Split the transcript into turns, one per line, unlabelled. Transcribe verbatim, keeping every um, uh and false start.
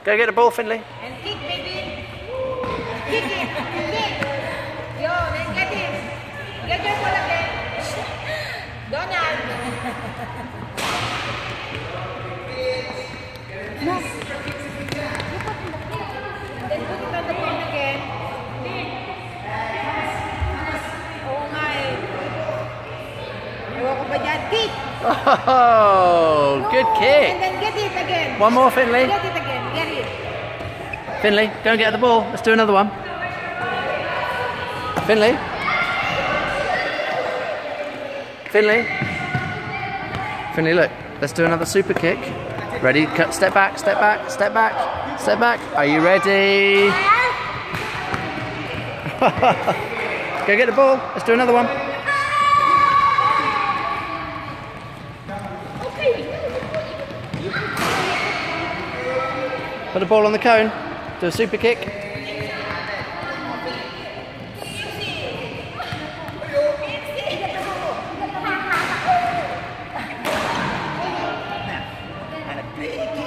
Go get the ball, Finley.
And kick, baby. Kick it. Kick. Yo, then get it. Get your ball again. Donald. No. Then put it on the phone again. Oh my. Ewan ko ba dyan? Kick.
Oh, good kick.
And then get it again.
One more, Finley.
Get it again. Get it.
Finley, go and get the ball. Let's do another one. Finley. Finley. Finley, look. Let's do another super kick. Ready? Cut. Step back. Step back. Step back. Step back. Are you ready? Go get the ball. Let's do another one. Put the ball on the cone. Do a super kick.
And a big kick.